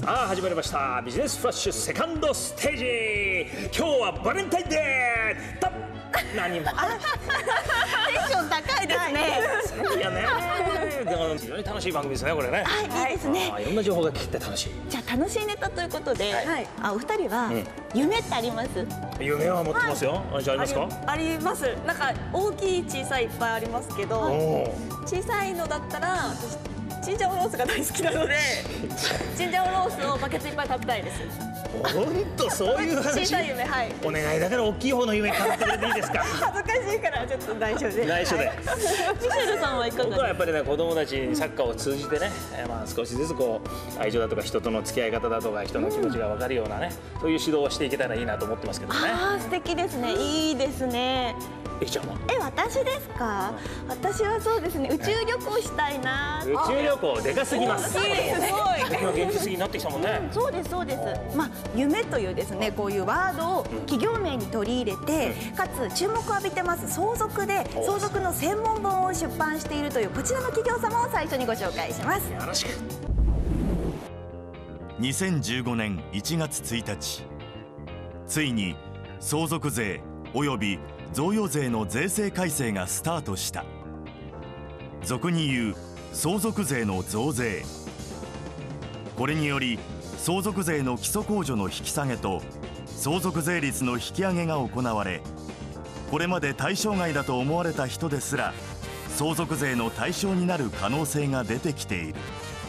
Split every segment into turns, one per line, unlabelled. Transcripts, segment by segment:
さあ始まりましたビジネスフラッシュセカンドステージ。今日はバレンタインデーだ。何も
テンション高いですね。
いやね、でも非常に楽しい番組ですねこれね。
はい、いいですね。
いろんな情報が聞けて楽しい。
じゃあ楽しいネタということで、
はい、
お二人は夢ってあります？
夢は持ってますよ。じゃあありますか？
あります。なんか大きい小さいいっぱいありますけど、小さいのだったら私チンジャオロースが大好きなのでチンジャオロースをバケツいっぱい食べたいです。
本当そういう話。
小さい夢、はい。
お願いだから大きい方の夢買ってくれていいですか？
恥ずかしいからちょっと内緒で。
内緒で。
ミシェルさんはいかがですか？
僕はやっぱりね、子供たちにサッカーを通じてね、少しずつこう愛情だとか人との付き合い方だとか人の気持ちが分かるようなね、そういう指導をしていけたらいいなと思ってますけどね。
素敵ですね。いいですね。
ちゃんは？
私ですか？私はそうですね。宇宙旅行したいな。
宇宙旅行でかすぎます。
すごい。
今現実的になってきたもんね。
そうですそうです。夢というですね、こういうワードを企業名に取り入れて、かつ注目を浴びてます相続で相続の専門本を出版しているというこちらの企業様を最初にご紹介します。
よろしく。
2015年1月1日、ついに相続税および贈与税の税制改正がスタートした。俗に言う相続税の増税。これにより相続税の基礎控除の引き下げと相続税率の引き上げが行われ、これまで対象外だと思われた人ですら相続税の対象になる可能性が出てきている。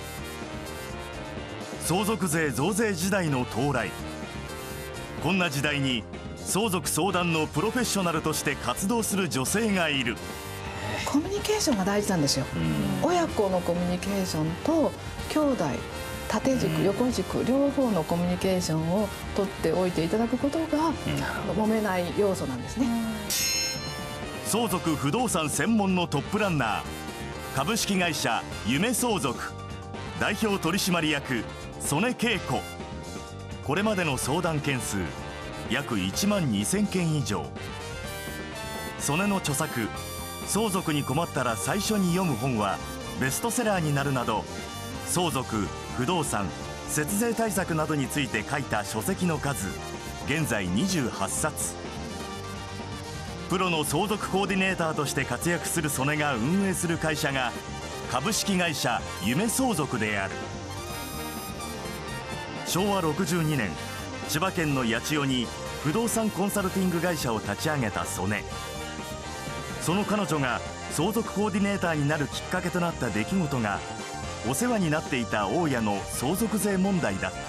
相続税増税時代の到来。こんな時代に相続相談のプロフェッショナルとして活動する女性がいる。
コミュニケーションが大事なんですよ。親子のコミュニケーションと兄弟、縦軸横軸両方のコミュニケーションを取っておいていただくことが揉めない要素なんですね。
相続不動産専門のトップランナー、株式会社夢相続代表取締役曽根恵子。これまでの相談件数約1万2000件以上。曽根の著作「相続に困ったら最初に読む本」はベストセラーになるなど、相続、不動産、節税対策などについて書いた書籍の数現在28冊。プロの相続コーディネーターとして活躍する曽根が運営する会社が株式会社夢相続である。昭和62年、千葉県の八千代に不動産コンサルティング会社を立ち上げた曽根。その彼女が相続コーディネーターになるきっかけとなった出来事が、お世話になっていた大家の相続税問題だった。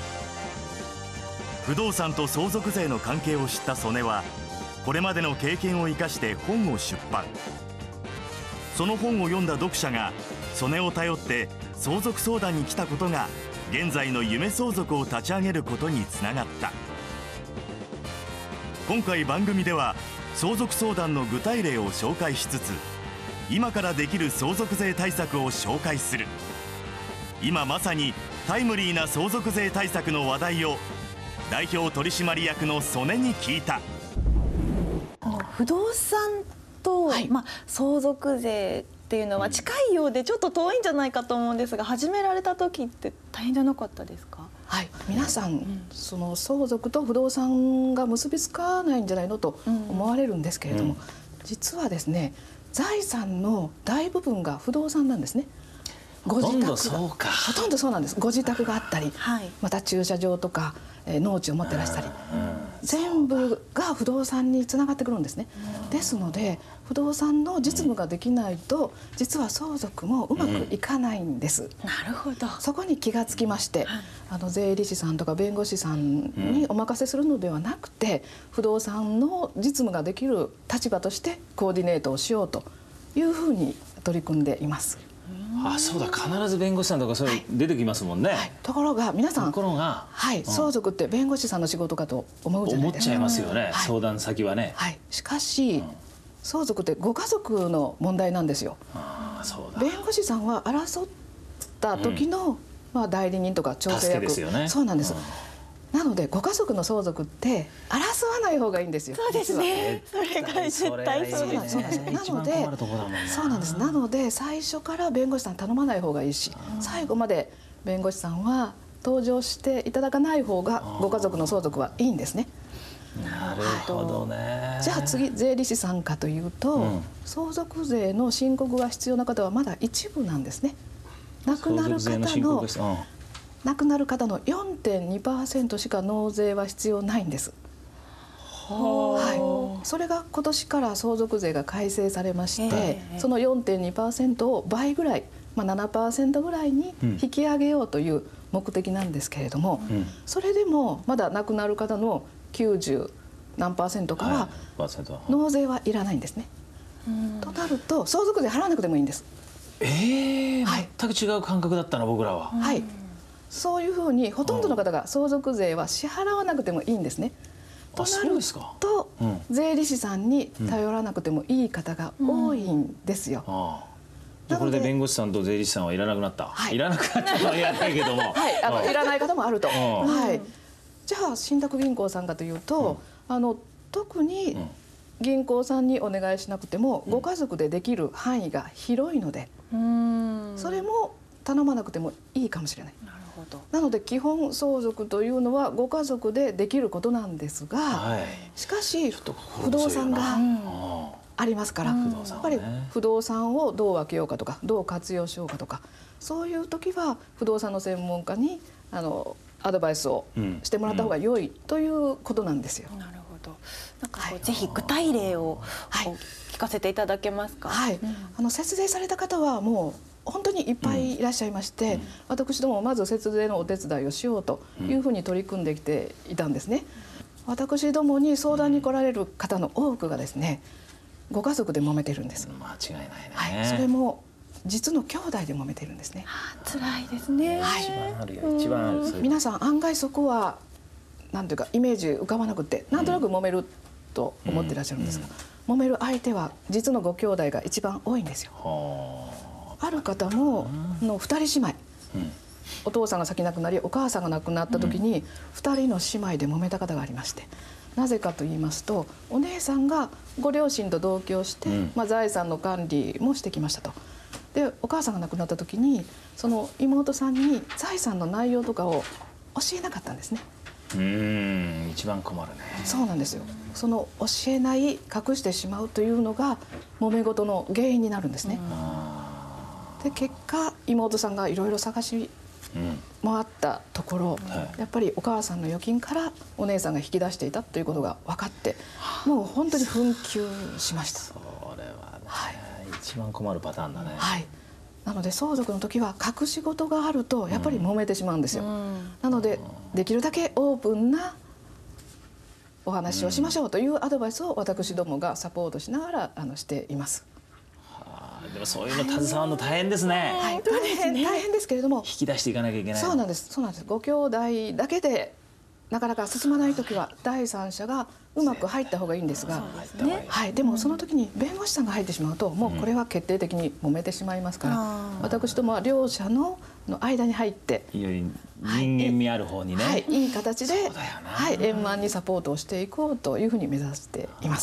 不動産と相続税の関係を知った曽根は、これまでの経験を生かして本を出版。その本を読んだ読者が曽根を頼って相続相談に来たことが、現在の夢相続を立ち上げることにつながった。今回番組では相続相談の具体例を紹介しつつ、今からできる相続税対策を紹介する。今まさにタイムリーな相続税対策の話題を代表取締役の曽根に聞いた。
不動産と、相続税っていうのは近いようでちょっと遠いんじゃないかと思うんですが、始められた時って大変じゃなかったですか？
はい、皆さん、その相続と不動産が結びつかないんじゃないのと思われるんですけれども、実はですね、財産の大部分が不動産なんですね。ご自宅がほとんどそうなんです。ご自宅があったり、また駐車場とか農地を持ってらしたり、全部が不動産につながってくるんですね。ですので不動産の実務ができないと、実は相続もうまくいかないんです。
なるほど。
そこに気がつきまして、税理士さんとか弁護士さんにお任せするのではなくて、不動産の実務ができる立場としてコーディネートをしようというふうに取り組んでいます。
そうだ、必ず弁護士さんとかそういう出てきますもんね。
ところが皆さん、相続って弁護士さんの仕事かと思うじゃないですか。
思っちゃいますよね、相談先はね。
しかし相続ってご家族の問題なんですよ。弁護士さんは争った時の代理人とか調整役、そうなんです。なのでご家族の相続って争わない方がいいんですよ。
そうですね。それが絶対そうです。
なので最初から弁護士さん頼まない方がいいし、最後まで弁護士さんは登場していただかない方がご家族の相続はいいんですね。
なるほどね。
じゃあ次税理士さんかというと、相続税の申告が必要な方はまだ一部なんですね。亡くなる方の 4.2% しか納税は必要ないんです。はい、それが今年から相続税が改正されまして、その 4.2% を倍ぐらい、7% ぐらいに引き上げようという目的なんですけれども、それでもまだ亡くなる方の90何%かは納税はいらないんですね。となると相続税払わなくてもいいんです。
全く違う感覚だったな僕らは。
はい、そういうふうにほとんどの方が相続税は支払わなくてもいいんですね。となると、税理士さんに頼らなくてもいい方が多いんですよ。
これで弁護士さんと税理士さんはいらなくなった。いらなくなったとは言わないけども、
いらない方もあると。はい。じゃあ信託銀行さんかというと、特に銀行さんにお願いしなくてもご家族でできる範囲が広いので、それも頼まなくてもいいかもしれない。なので基本相続というのはご家族でできることなんですが、しかし不動産がありますから、やっぱり不動産をどう分けようかとかどう活用しようかとか、そういう時は不動産の専門家にアドバイスをしてもらった方が良いということなんですよ。
なるほど。なんかぜひ具体例を聞かせていただけますか。
はい。節税された方はもう本当にいっぱいいらっしゃいまして、私どもまず節税のお手伝いをしようというふうに取り組んできていたんですね。私どもに相談に来られる方の多くがですね、ご家族で揉めてるんです。
間違いないね。
はい、それも実の兄弟で揉めてるんですね。
辛いですね。
はい、
一番あるよ、一番ある。
皆さん案外そこはなんていうかイメージ浮かばなくて、なんとなく揉めると思ってらっしゃるんですが、揉める相手は実のご兄弟が一番多いんですよ。ある方も2人姉妹、お父さんが先亡くなりお母さんが亡くなった時に2人の姉妹で揉めた方がありまして、なぜかと言いますと、お姉さんがご両親と同居して、財産の管理もしてきましたと。でお母さんが亡くなった時にその妹さんに財産の内容とかを教えなかったんですね。
一番困るね。
そうなんですよ。その教えない、隠してしまうというのが揉め事の原因になるんですね。で結果妹さんがいろいろ探し回ったところ、やっぱりお母さんの預金からお姉さんが引き出していたということが分かって、もう本当に紛糾しました。
それはね、一番困るパターンだね。
はい。なので相続の時は隠し事があるとやっぱり揉めてしまうんですよ。なのでできるだけオープンなお話をしましょうというアドバイスを私どもがサポートしながらしています。
でもそういうの携わるの大変ですね。
はい、大変ですけれども
引き出していかなきゃいけない。
そうなんです。ご兄弟だけでなかなか進まない時は第三者がうまく入った方がいいんですが、はい、でもその時に弁護士さんが入ってしまうともうこれは決定的に揉めてしまいますから、私どもは両者の間に入って
より人間味ある方にね、
いい形で円満にサポートをしていこうというふうに目指しています。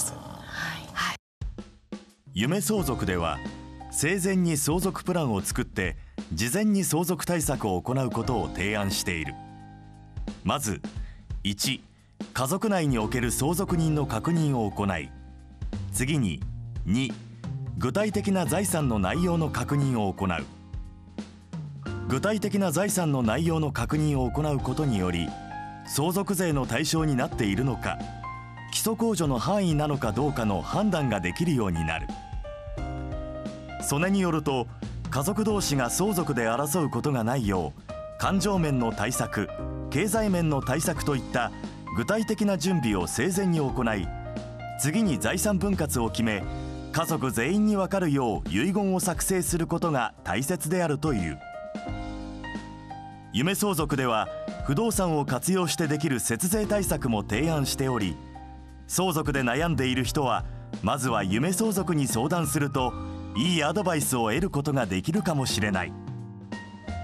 夢相続では生前に相続プランを作って事前に相続対策を行うことを提案している。まず1、家族内における相続人の確認を行い、次に2、具体的な財産の内容の確認を行う。具体的な財産の内容の確認を行うことにより、相続税の対象になっているのか、基礎控除の範囲なのかどうかの判断ができるようになる。それによると、家族同士が相続で争うことがないよう、感情面の対策、経済面の対策といった具体的な準備を生前に行い、次に財産分割を決め、家族全員に分かるよう遺言を作成することが大切であるという。夢相続では不動産を活用してできる節税対策も提案しており、相続で悩んでいる人はまずは夢相続に相談するといいアドバイスを得ることができるかもしれない。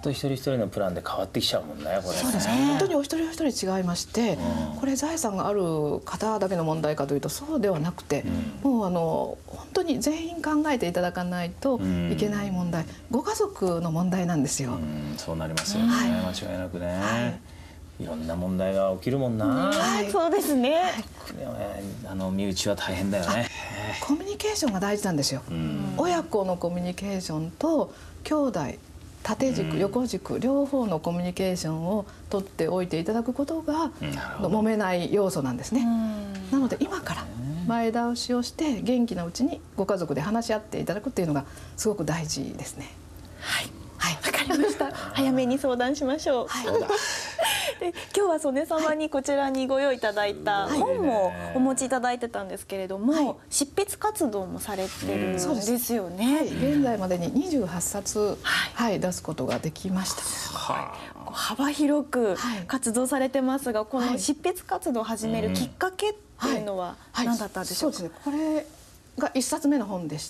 と一人一人のプランで変わってきちゃうもんね、これね。
そうですね。本当にお一人お一人違いまして、これ財産がある方だけの問題かというとそうではなくて、もう本当に全員考えていただかないといけない問題、ご家族の問題なんですよ。
そうなりますよね、間違いなくね。いろんな問題が起きるもんな。
そうですね。
身内は大変だよね。
コミュニケーションが大事なんですよ。親子のコミュニケーションと兄弟、縦軸、横軸両方のコミュニケーションを取っておいていただくことが揉めない要素なんですね。なので今から前倒しをして元気なうちにご家族で話し合っていただくっていうのがすごく大事ですね。
はい、わかりました。早めに相談しましょう。
そうだ。
で今日は曽根様にこちらにご用意いただいた本もお持ちいただいてたんですけれども、執筆活動もされてるんですよね。
現在までに28冊、出すことができました。
幅広く活動されてますが、この執筆活動を始めるきっかけっていうのは何だったんでしょうか。
そうですね。これが1冊目の本でして、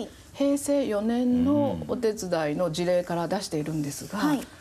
平成4年のお手伝いの事例から出しているんですが、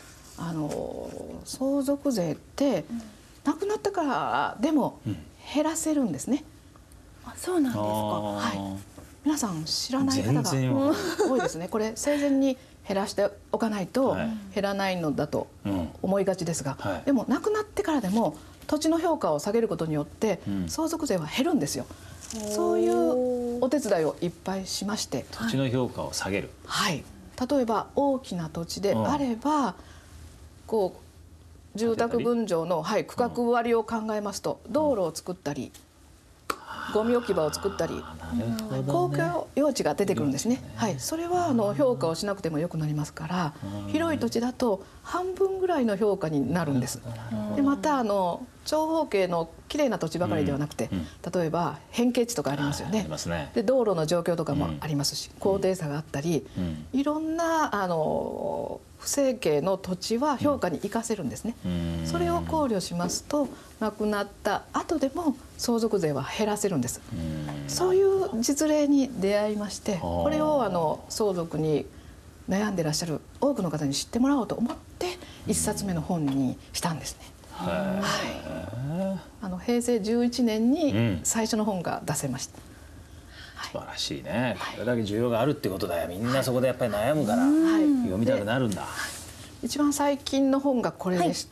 相続税って亡くなったからでも減らせるんですね。
そうなんですか。
皆さん知らない方が多いですね。これ生前に減らしておかないと減らないのだと思いがちですが、でも亡くなってからでも土地の評価を下げることによって相続税は減るんですよ。そういうお手伝いをいっぱいしまして、
土地の評価を下げる。
例えば大きな土地であれば、こう住宅分譲の区画割りを考えますと、道路を作ったりゴミ置き場を作ったり公共用地が出てくるんですね。それは評価をしなくてもよくなりますから、広い土地だと半分ぐらいの評価になるんです。でまた長方形のきれいな土地ばかりではなくて、例えば変形地とかありますよね。で道路の状況とかもありますし、高低差があったり、いろんな不整形の土地は評価に生かせるんですね。それを考慮しますと、亡くなった後でも相続税は減らせるんです。そういう実例に出会いまして、これを相続に悩んでらっしゃる多くの方に知ってもらおうと思って1冊目の本にしたんですね。平成11年に最初の本が出せました。
素晴らしいね。これだけ需要があるってことだよ。みんなそこでやっぱり悩むから読みたくなるんだ。
一番最近の本がこれでして、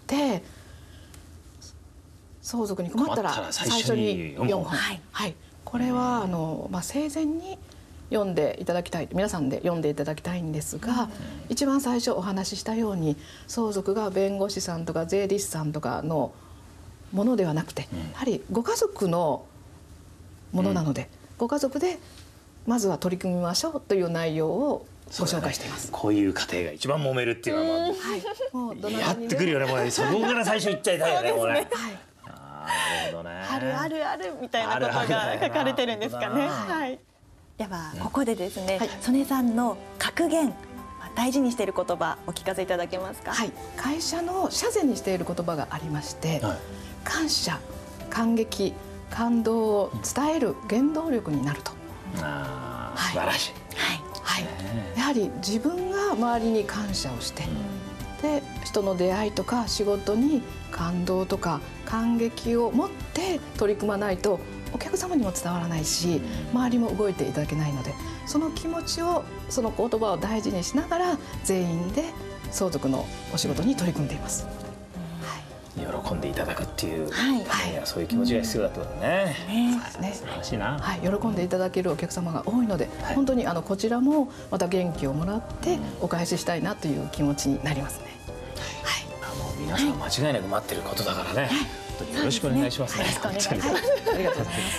相続に困ったら最初に4本。これは生前に読んでいただきたい、皆さんで読んでいただきたいんですが、一番最初お話ししたように相続が弁護士さんとか税理士さんとかのものではなくて、やはりご家族のものなので、ご家族でまずは取り組みましょうという内容をご紹介しています。
こういう家庭が一番揉めるっていうのはもうやってくるよね。もうそこから最初言っちゃいたいよね。これ。なるほどね。
あるあるあるみたいなことが書かれてるんですかね。ではここでですね、曽根さんの格言、大事にしている言葉お聞かせいただけますか。
会社の社税にしている言葉がありまして、感謝、感激、感動を伝える原動力になると。
素晴らしい。
やはり自分が周りに感謝をして、で人の出会いとか仕事に感動とか感激を持って取り組まないとお客様にも伝わらないし、周りも動いていただけないので、その気持ちを、その言葉を大事にしながら全員で相続のお仕事に取り組んでいます。
喜んでいただくっていう、そういう気持ちが必要だってことね。素晴らしいな。
喜んでいただけるお客様が多いので、本当にこちらもまた元気をもらってお返ししたいなという気持ちになりますね。
皆さん間違いなく待ってることだからね。よろしくお願いしますね。
ありがとうございます。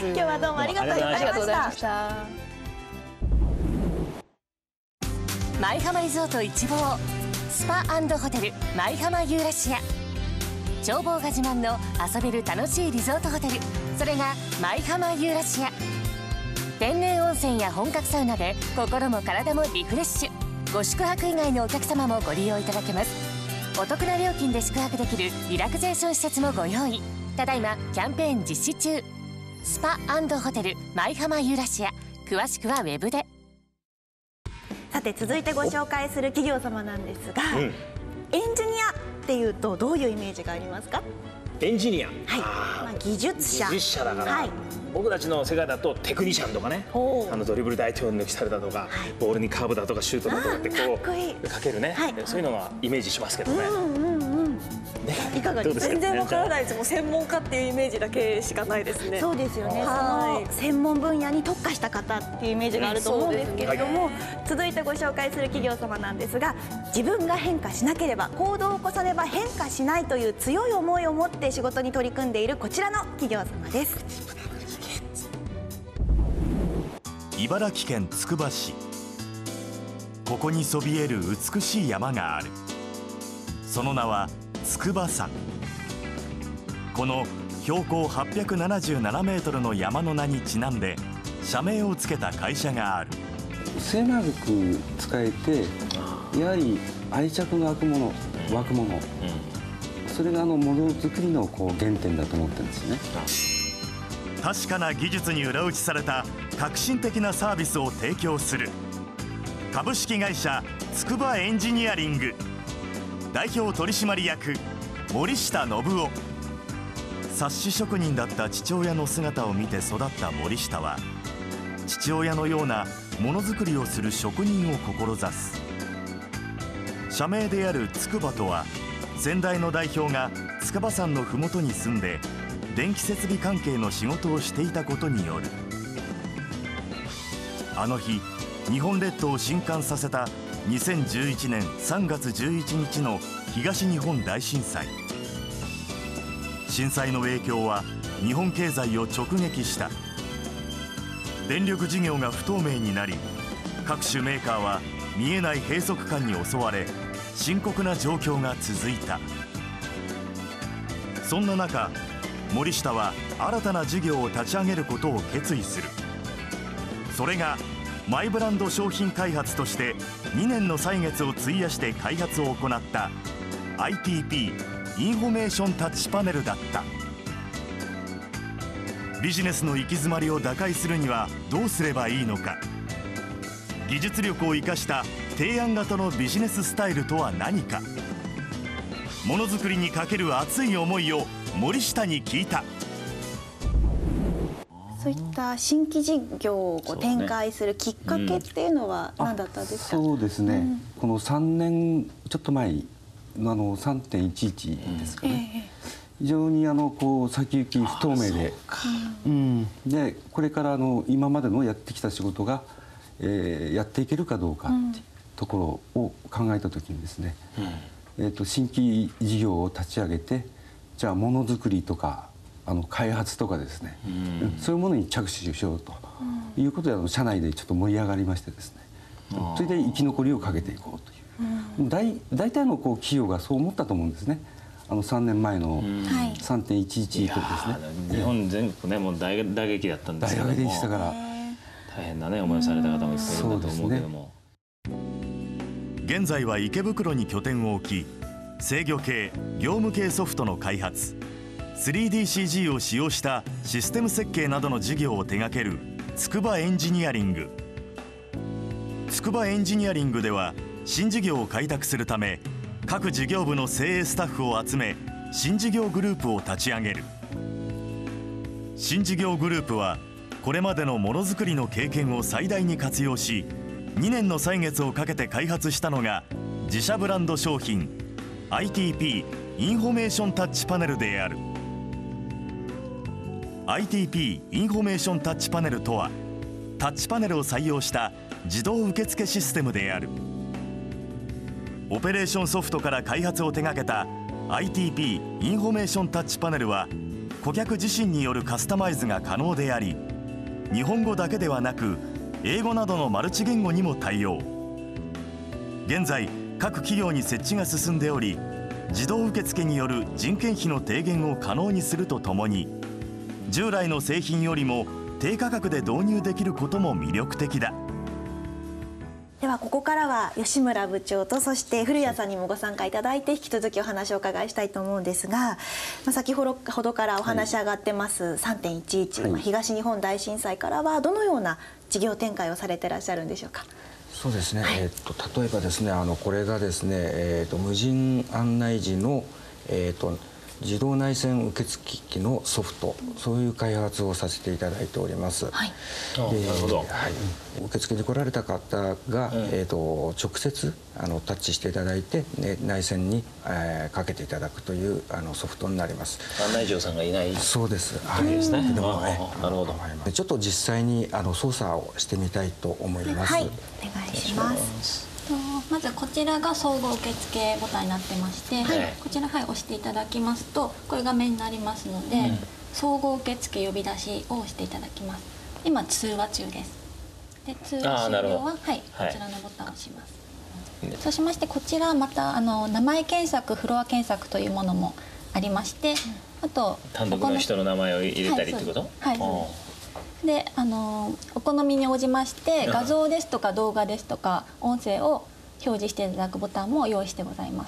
今日はどうもありがとうございました。
舞浜リゾート一望スパ&ホテル舞浜ユーラシア。眺望が自慢の遊べる楽しいリゾートホテル、それが舞浜ユーラシア。天然温泉や本格サウナで心も体もリフレッシュ。ご宿泊以外のお客様もご利用いただけます。お得な料金で宿泊できるリラクゼーション施設もご用意。ただいまキャンペーン実施中。スパ&ホテル舞浜ユーラシア。詳しくはウェブで。
さて続いてご紹介する企業様なんですが、 エンジニアっていうとどういうイメージがありますか？
エンジニア、
はい、技術者。
技術者だから、
はい、
僕たちの世界だとテクニシャンとかね、ドリブルで相手を抜き去るだとか、ボールにカーブだとかシュートだとかってこうかけるね、そういうのはイメージしますけどね。
いかがですか？全然わからないです。もう専門家っていうイメージだけしかないですね。
そうですよね。その専門分野に特化した方っていうイメージがあると思うんですけれども、続いてご紹介する企業様なんですが、自分が変化しなければ、行動を起こさねば変化しないという強い思いを持って仕事に取り組んでいるこちらの企業様です。
茨城県つくば市。ここにそびえる美しい山がある。その名は筑波山。この標高877メートルの山の名にちなんで社名を付けた会社がある。
末永く使えて、やはり愛着の湧くもの、それがものづくりの原点だと思ってるんですね。
確かな技術に裏打ちされた革新的なサービスを提供する株式会社筑波エンジニアリング代表取締役森下信夫。冊子職人だった父親の姿を見て育った森下は、父親のようなものづくりをする職人を志す。社名である筑波とは、先代の代表が筑波山の麓に住んで電気設備関係の仕事をしていたことによる。あの日、日本列島を震撼させた2011年3月11日の東日本大震災。震災の影響は日本経済を直撃した。電力事業が不透明になり、各種メーカーは見えない閉塞感に襲われ、深刻な状況が続いた。そんな中、森下は新たな事業を立ち上げることを決意する。それがマイブランド商品開発として2年の歳月を費やして開発を行った ITP インフォメーションタッチパネルだった。ビジネスの行き詰まりを打開するにはどうすればいいのか。技術力を生かした提案型のビジネススタイルとは何か。ものづくりにかける熱い思いを森下に聞いた。
そういった新規事業を展開するきっかけっていうのは何だったんですか？
そうですね、この3年ちょっと前の3.11ですかね、非常に先行き不透明で、でこれから今までのやってきた仕事が、やっていけるかどうかっていうところを考えた時にですね、新規事業を立ち上げて、じゃあものづくりとか開発とかですね、そういうものに着手しようということで、社内でちょっと盛り上がりましてですね、それで生き残りをかけていこうという、大体の企業がそう思ったと思うんですね。3年前の3.11以降ですね。
日本全国ね、もう大打撃だったんですけども、
大打撃でしたから、
大変なね思いをされた方もいっぱいいるんだと思うけども、
現在は池袋に拠点を置き、制御系、業務系ソフトの開発、3DCG を使用したシステム設計などの事業を手掛ける筑波エンジニアリング。筑波エンジニアリングでは、新事業を開拓するため各事業部の精鋭スタッフを集め、新事業グループを立ち上げる。新事業グループはこれまでのものづくりの経験を最大に活用し、2年の歳月をかけて開発したのが自社ブランド商品 ITP インフォメーションタッチパネルである。 ITP インフォメーションタッチパネルとは、タッチパネルを採用した自動受付システムである。オペレーションソフトから開発を手掛けた ITP インフォメーションタッチパネルは、顧客自身によるカスタマイズが可能であり、日本語だけではなく英語などのマルチ言語にも対応。現在各企業に設置が進んでおり、自動受付による人件費の低減を可能にするとともに、従来の製品よりも低価格で導入できることも魅力的だ。
ではここからは吉村部長と、そして古谷さんにもご参加いただいて、引き続きお話をお伺いしたいと思うんですが、先ほどからお話上がってます、3.11、東日本大震災からはどのような事業展開をされてらっしゃるんでしょうか？
そうですね、例えばですねこれがですね、無人案内時の、自動内線受付機のソフト、そういう開発をさせていただいております。
なるほど。
受付に来られた方が、直接タッチしていただいて、内線に、かけていただくというソフトになります。
案内嬢さんがいない。
そうです。
いいですね。
でも
なるほど。
ちょっと実際に操作をしてみたいと思います。
はい、お願いします。
まずこちらが総合受付ボタンになってまして、こちら押していただきますとこれ画面になりますので、総合受付呼び出しを押していただきます。今通話中です。で通話終了はこちらのボタンを押します。そうしましてこちらまた名前検索、フロア検索というものもありまして、あと
単独の人の名前を入れたりってこと？
はい。でお好みに応じまして画像ですとか動画ですとか音声を表示していただくボタンも用意してございます。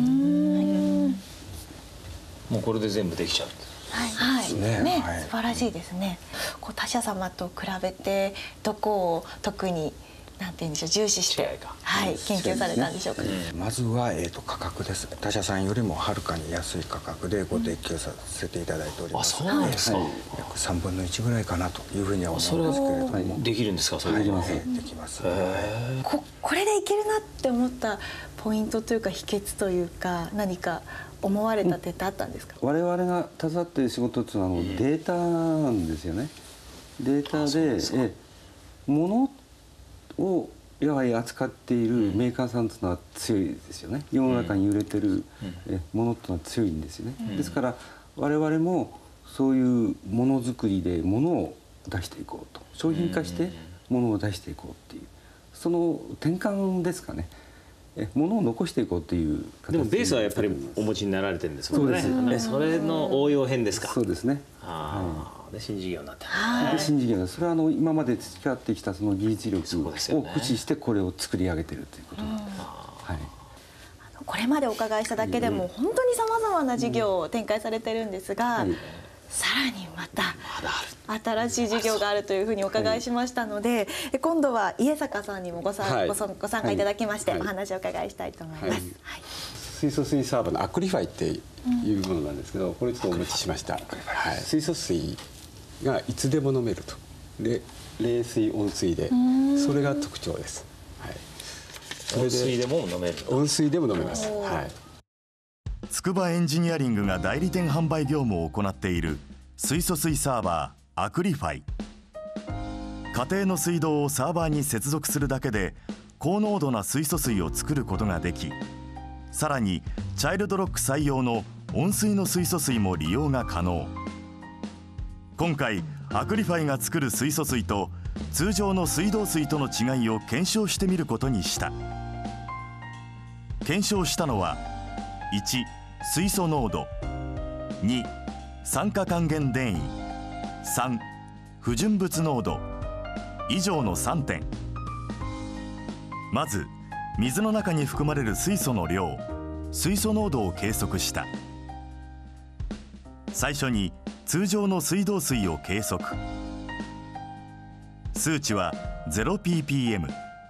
もうこれで全部できちゃう。
はいね、素晴らしいですね。他社様と比べてどこを特になんて言うんでしょう、重視して研究されたんでしょうか。
まずは価格です。他社さんよりもはるかに安い価格でご提供させていただいております。
そうなんですか。
約3分の1ぐらいかなというふうには思うんですけれども。
できるんですか。それできます。
できます。
これでいけるなって思ったポイントというか秘訣というか何か思われた点ってあったんですか。
我々が携わっている仕事っていうのはデータなんですよね。データで物をやはり扱っているメーカーさんというのは強いですよね。世の中に売れてるものというのは強いんですよね。ですから我々もそういうものづくりでものを出していこうと、商品化してものを出していこうっていうその転換ですかね。ものを残していこうという形
でもベースはやっぱりお持ちになられてるんですもんね。そうです。それの応用編ですか。
そうですね。
で新事業になって
る。新事業、それは今まで培ってきたその技術力を駆使してこれを作り上げているということです。
これまでお伺いしただけでも本当にさまざまな事業を展開されてるんですが、さらにまた新しい事業があるというふうにお伺いしましたので、今度は家坂さんにもご参加いただきましてお話をお伺いしたいと思います。
水素水サーバーのアクリファイっていうものなんですけど、これちょっとお持ちしました。水素水がいつでも飲めると。で冷水温水でそれが特徴です。
温水でも飲める。
温水でも飲めます。
筑波エンジニアリングが代理店販売業務を行っている水素水サーバーアクリファイ。家庭の水道をサーバーに接続するだけで高濃度な水素水を作ることができ、さらにチャイルドロック採用の温水の水素水も利用が可能。今回アクリファイが作る水素水と通常の水道水との違いを検証してみることにした。検証したのは1、水素濃度、2、酸化還元電位、3、不純物濃度以上の3点。まず水の中に含まれる水素の量、水素濃度を計測した。最初に通常の水道水を計測。数値は 0ppm。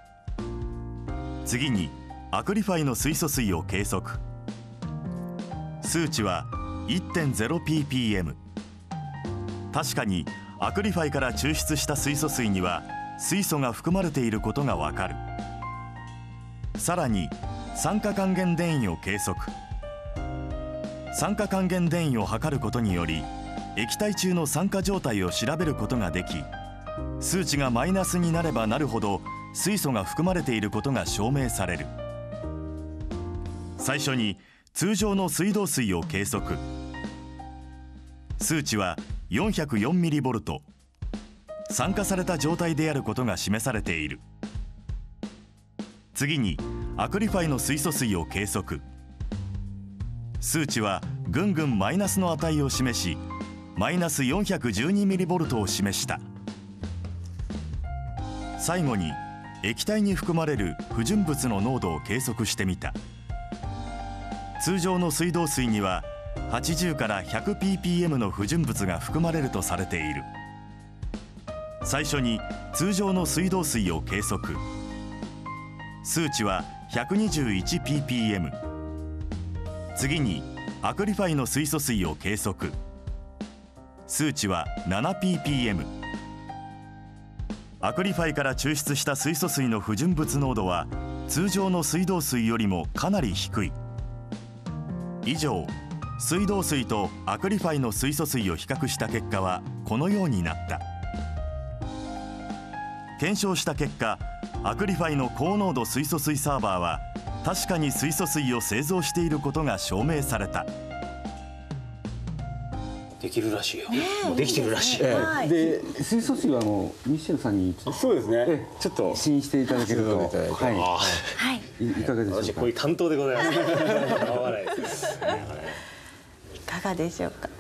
次にアクリファイの水素水を計測。数値は 1.0ppm。 確かにアクリファイから抽出した水素水には水素が含まれていることがわかる。さらに酸化還元電位を計測。酸化還元電位を測ることにより液体中の酸化状態を調べることができ、数値がマイナスになればなるほど水素が含まれていることが証明される。最初に通常の水道水を計測。数値は 404mV。 酸化された状態であることが示されている。次にアクリファイの水素水を計測。数値はぐんぐんマイナスの値を示し、マイナス 412mV を示した。最後に液体に含まれる不純物の濃度を計測してみた。通常の水道水には80から 100ppm の不純物が含まれるとされている。最初に通常の水道水を計測。 数値は 121ppm。 次にアクリファイの水素水を計測。数値は 7ppm。 アクリファイから抽出した水素水の不純物濃度は通常の水道水よりもかなり低い。以上、水道水とアクリファイの水素水を比較した結果はこのようになった。検証した結果、アクリファイの高濃度水素水サーバーは確かに水素水を製造していることが証明された。
できるらしいよ。もうできてるらしい。
で水素水はミシェルさんに
そうですね。ちょっと
試飲していただけると、
はい。
いかがでしょうか。
私こういう担当でございます。
いかがでしょうか。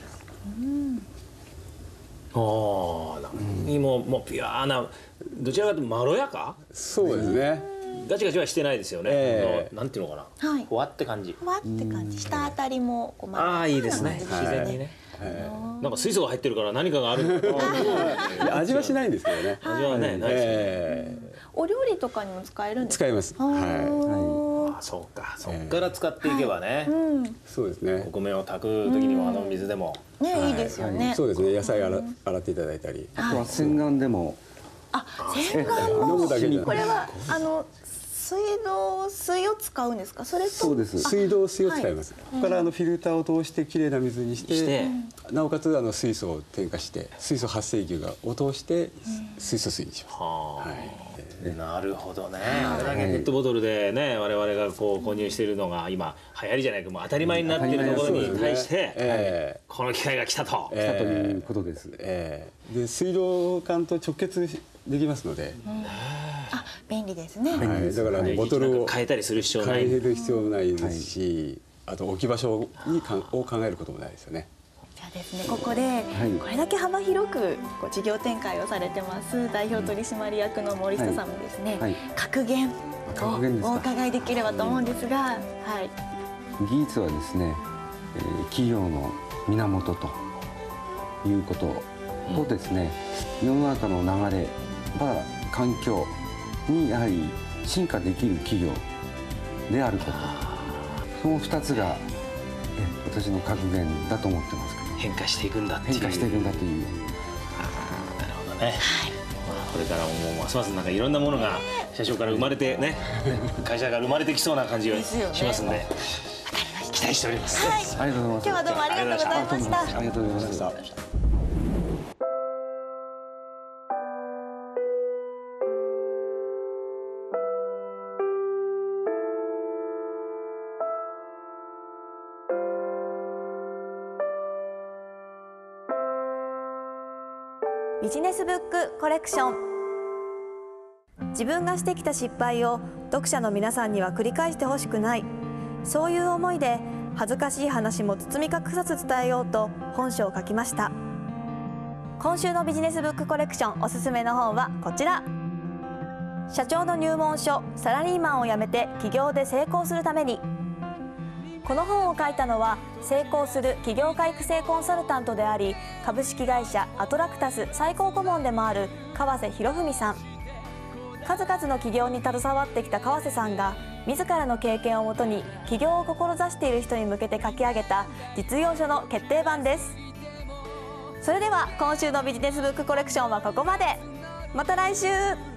もうピュアな、どちらかというとまろやか。
そうですね。
ガチガチはしてないですよね。なんていうのかな。
はい。
ふわって感じ。
ふわって感じ。下あたりもこう
ああいいですね。自然にね。なんか水素が入ってるから何かがある。
味はしないんですけどね。
味はねないですね。
お料理とかにも使えるんですか。
使います。
あ、そうか。そっから使っていけばね。
そうですね。
お米を炊く時にも水でも。
ね、いいですよね。
そうですね。野菜洗っていただいたり。
あとは洗顔でも。
あ、洗顔も。
飲むだけじゃ。
これは水道水を使うんですか。それと。
そうです。
水道水を使います。ここからフィルターを通してきれいな水にして、なおかつ水素を添加して、水素発生牛を通して水素水にします。はい。
なるほどね。あれだけペットボトルでね、我々がこう購入しているのが今流行りじゃないか、もう当たり前になっているところに対してこの機会が来たと。
来たということです。
で水道管と直結できますので。
あ、便利ですね。
だからボトルを
変えたりする必要ない。
変える必要ないですし、あと置き場所を考えることもないですよね。
じゃあですね、ここでこれだけ幅広く事業展開をされてます代表取締役の森下さんもですね、格言をお伺いできればと思うんですが、はい。
技術はですね、企業の源ということとですね、世の中の流れは環境にやはり進化できる企業であること、その2つが私の格言だと思ってますけど。
変化していくんだっていう。
変化していくんだという。
なるほどね。これからもうますますなんかいろんなものが社長から生まれてね、会社が生まれてきそうな感じがしますんで、期待しております。
ありがとうございます。
今日はどうもありがとうございました。
ありがとうございました。
ビジネスブックコレクション。自分がしてきた失敗を読者の皆さんには繰り返してほしくない、そういう思いで恥ずかしい話も包み隠さず伝えようと本書を書きました。今週のビジネスブックコレクションおすすめの本はこちら。社長の入門書、サラリーマンを辞めて起業で成功するために。この本を書いたのは成功する起業家育成コンサルタントであり、株式会社アトラクタス最高顧問でもある川瀬博文さん。数々の起業に携わってきた川瀬さんが自らの経験をもとに起業を志している人に向けて書き上げた実用書の決定版です。それでは今週のビジネスブックコレクションはここまで。また来週。